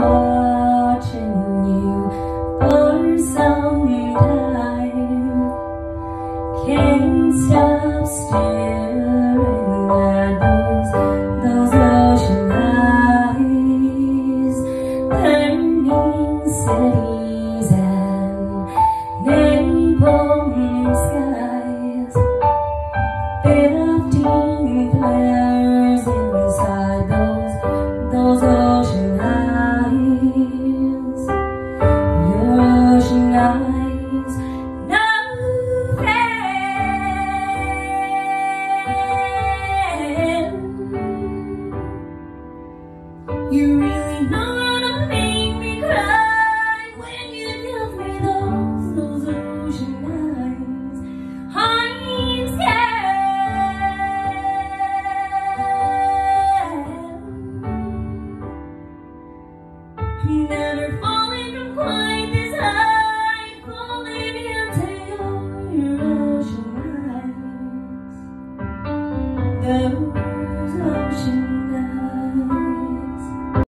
watching you for some time. Can't stop staring at those ocean eyes, burning cities and napalm skies. 15 players inside those ocean eyes. Your ocean eyes, no friend. You really know how to make me cry when you give me those ocean eyes. I'm scared. Never falling from quite this high, falling into your ocean eyes. Those ocean